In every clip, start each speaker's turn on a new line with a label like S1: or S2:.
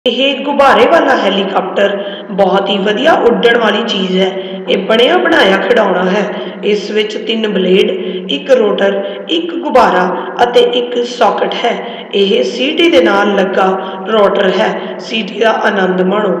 S1: ਇਹ ਗੁਬਾਰੇ ਵਾਲਾ ਹੈਲੀਕਾਪਟਰ ਬਹੁਤ ਹੀ ਵਧੀਆ ਉੱਡਣ ਵਾਲੀ ਚੀਜ਼ ਹੈ। ਇਹ ਬਣਿਆ ਬਣਾਇਆ ਖਿਡੌਣਾ ਹੈ। ਇਸ ਵਿੱਚ ਤਿੰਨ ਬਲੇਡ, ਇੱਕ ਰੋਟਰ, ਇੱਕ ਗੁਬਾਰਾ ਅਤੇ ਇੱਕ ਸੌਕਟ ਹੈ। ਇਹ ਸੀਟੀ ਦੇ ਨਾਲ ਲੱਗਾ ਰੋਟਰ ਹੈ। ਸੀਟੀ ਦਾ ਆਨੰਦ ਮਾਣੋ।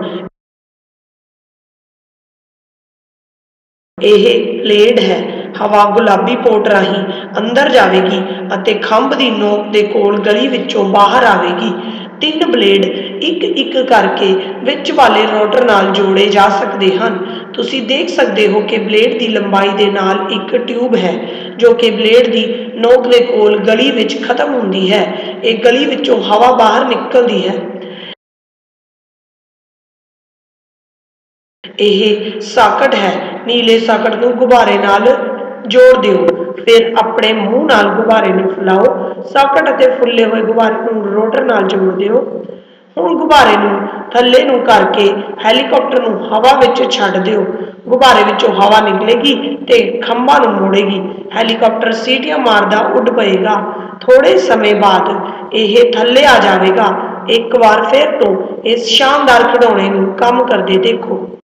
S1: ਇਹ ਬਲੇਡ ਹੈ। ਹਵਾ ਗੁਲਾਬੀ ਪੋਰਟ ਰਾਹੀਂ ਅੰਦਰ ਜਾਵੇਗੀ ਅਤੇ ਖੰਭ ਦੀ ਨੋਕ ਦੇ ਕੋਲ ਗਲੀ ਵਿੱਚੋਂ ਬਾਹਰ ਆਵੇਗੀ। ਤਿੰਨ ਬਲੇਡ ਇੱਕ ਇੱਕ ਕਰਕੇ ਵਿੱਚ ਵਾਲੇ ਰੋਟਰ ਨਾਲ ਜੋੜੇ ਜਾ ਸਕਦੇ ਹਨ। ਤੁਸੀਂ ਦੇਖ ਸਕਦੇ ਹੋ ਕਿ ਬਲੇਡ ਦੀ ਲੰਬਾਈ ਦੇ ਨਾਲ ਇੱਕ ਟਿਊਬ ਹੈ ਜੋ ਕਿ ਬਲੇਡ ਦੀ ਨੋਕ ਦੇ ਕੋਲ ਗਲੀ ਵਿੱਚ ਖਤਮ ਹੁੰਦੀ ਹੈ। ਇਹ ਗਲੀ ਵਿੱਚੋਂ ਹਵਾ ਬਾਹਰ ਨਿਕਲਦੀ ਹੈ। ਇਹ ਸਾਕਟ ਹੈ। ਨੀਲੇ ਸਾਕਟ ਨੂੰ ਗੁਬਾਰੇ ਨਾਲ ਜੋੜ ਦਿਓ। ਫਿਰ ਆਪਣੇ ਮੂੰਹ ਨਾਲ ਗੁਬਾਰੇ ਨੂੰ ਫੁਲਾਓ। ਸਾਕਟ ਅਤੇ ਫੁੱਲੇ ਹੋਏ ਗੁਬਾਰੇ ਨੂੰ ਰੋਟਰ ਨਾਲ ਜੋੜ ਦਿਓ। ਹੁਣ ਗੁਬਾਰੇ ਨੂੰ ਥੱਲੇ ਨੂੰ ਕਰਕੇ ਹੈਲੀਕਾਪਟਰ ਨੂੰ ਹਵਾ ਵਿੱਚ ਛੱਡ ਦਿਓ। ਗੁਬਾਰੇ ਵਿੱਚੋਂ ਹਵਾ ਨਿਕਲੇਗੀ ਤੇ ਖੰਭਾਂ ਨੂੰ ਮੋੜੇਗੀ। ਹੈਲੀਕਾਪਟਰ ਸੀਟੀਆਂ ਮਾਰਦਾ ਉੱਡ ਪਏਗਾ। ਥੋੜੇ ਸਮੇਂ ਬਾਅਦ ਇਹ ਥੱਲੇ ਆ ਜਾਵੇਗਾ। ਇੱਕ ਵਾਰ ਫਿਰ ਤੋਂ ਇਸ ਸ਼ਾਨਦਾਰ ਖਿਡੌਣੇ ਨੂੰ ਕੰਮ ਕਰਦੇ ਦੇਖੋ।